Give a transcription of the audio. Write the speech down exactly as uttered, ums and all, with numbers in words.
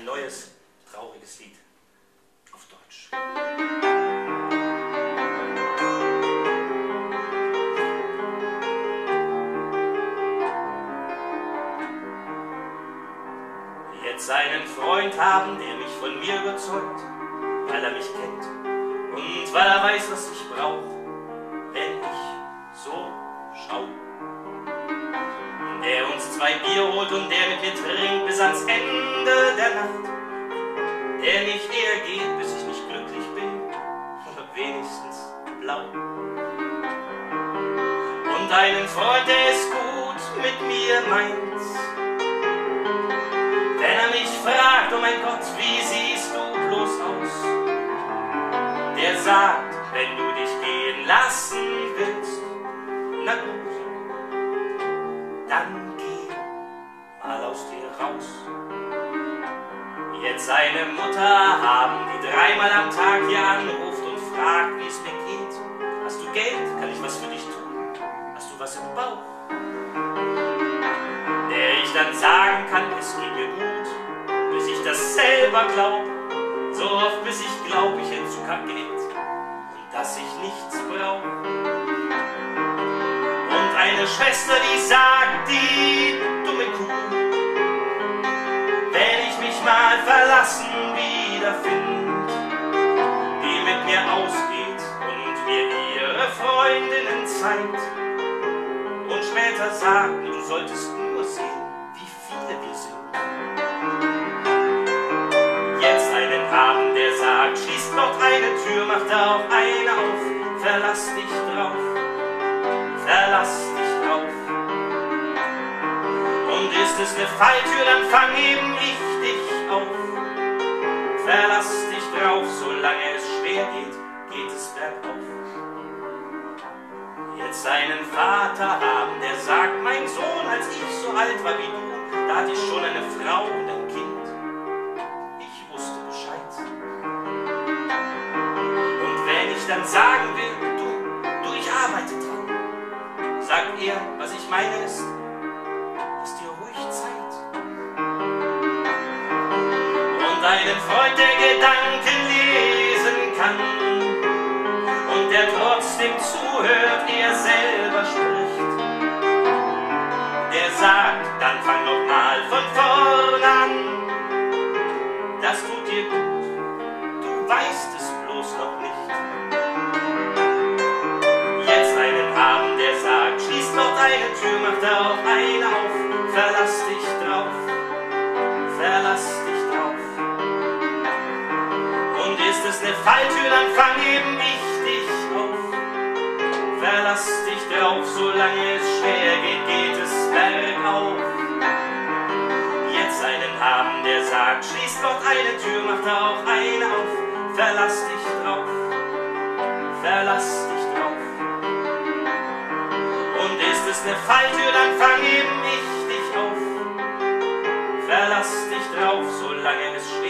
ein neues, trauriges Lied auf Deutsch. Jetzt einen Freund haben, der mich von mir überzeugt, weil er mich kennt und weil er weiß, was ich brauch, wenn ich so schau. Der uns zwei Bier holt und der mit mir trinkt bis ans Ende der Nacht. Der nicht eher geht, bis ich nicht glücklich bin, oder wenigstens blau. Und einen Freund, der es gut mit mir meint. Wenn er mich fragt, oh mein Gott, wie siehst du bloß aus? Der sagt, wenn du dich gehen lassen willst, na gut, dann geh mal aus dir raus. Jetzt seine Mutter haben, die dreimal am Tag hier anruft und fragt, wie es mir geht. Hast du Geld? Kann ich was für dich tun? Hast du was im Bauch? Der ich dann sagen kann, es geht mir gut, bis ich das selber glaub. So oft bis ich glaub, ich hätte Zucker geht und dass ich nichts brauch. Und eine Schwester, die sagt, die dumme Kuh, wenn ich mich mal verlassen wiederfind, die mit mir ausgeht und mir ihre Freundinnen zeigt und später sagt, du solltest nur sehen, wie viele wir sind. Jetzt einen haben, der sagt, schließ dort eine Tür, mach da auch eine auf, verlass dich drauf, verlass dich drauf. Und ist es eine Falltür, dann fang eben richtig auf. Verlass dich drauf, solange es schwer geht, geht es bergauf. Jetzt einen Vater haben, der sagt, mein Sohn, als ich so alt war wie du, da hatte ich schon eine Frau und ein Kind. Ich wusste Bescheid. Und wenn ich dann sagen will, du, du, ich arbeite dran, sagt er, was ich meine ist, lass dir ruhig Zeit. Und einen Freund, der Gedanken lesen kann und der trotzdem zuhört, er selber spricht, der sagt, dann fang doch mal von vorn an. Das tut dir gut, du weißt es bloß noch nicht. Jetzt einen haben, der sagt, schließ dort eine Tür, mach da auch eine auf, verlass dich drauf, verlass dich drauf. Und ist es eine Falltür, dann fang eben richtig auf, verlass dich drauf, solange es schwer geht, geht es bergauf. Jetzt einen haben, der sagt, schließ dort eine Tür, mach da auch eine auf, verlass dich drauf, verlass dich drauf. Und ist es eine Falltür, dann fang eben richtig auf, verlass dich drauf, solange es schwer